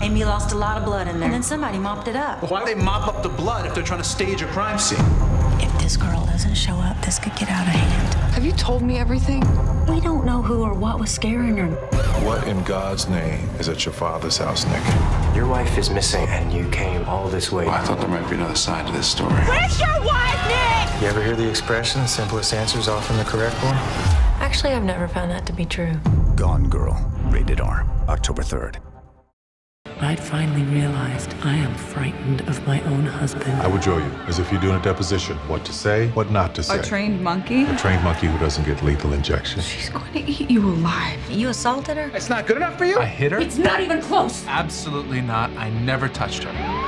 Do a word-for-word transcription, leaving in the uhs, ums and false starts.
Amy lost a lot of blood in there, and then somebody mopped it up. Why do they mop up the blood if they're trying to stage a crime scene? If this girl doesn't show up, this could get out of hand. Have you told me everything? We don't know who or what was scaring her. What in God's name is at your father's house, Nick? Your wife is missing, and you came all this way. Well, I thought there might be another side to this story. Where's your wife, Nick? You ever hear the expression, simplest answer is often the correct one? Actually, I've never found that to be true. Gone Girl, rated R, October third. I'd finally realized I am frightened of my own husband. I would show you, as if you're doing a deposition, what to say, what not to say. A trained monkey? A trained monkey who doesn't get lethal injection. She's going to eat you alive. You assaulted her? It's not good enough for you? I hit her? It's not even close. Absolutely not. I never touched her.